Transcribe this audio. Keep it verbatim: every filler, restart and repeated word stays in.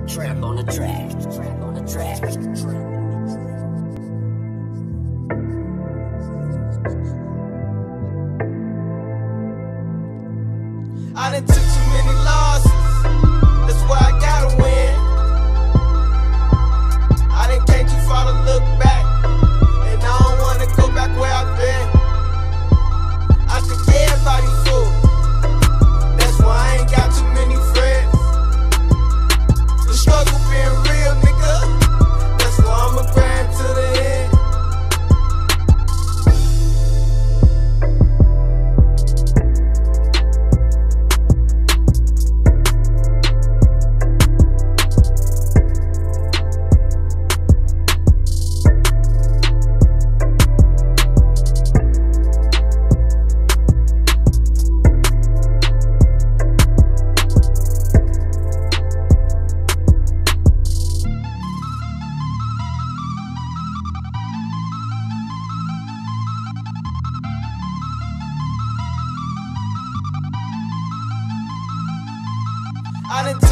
Trap on the track. Trap on the track. I done took too many losses, that's why I gotta win. I done came too far to look back, and I don't wanna go back where I've been. I think everybody fool, that's why I ain't got too many friends. The struggle being real, nigga, that's why I'ma grind to the end. I done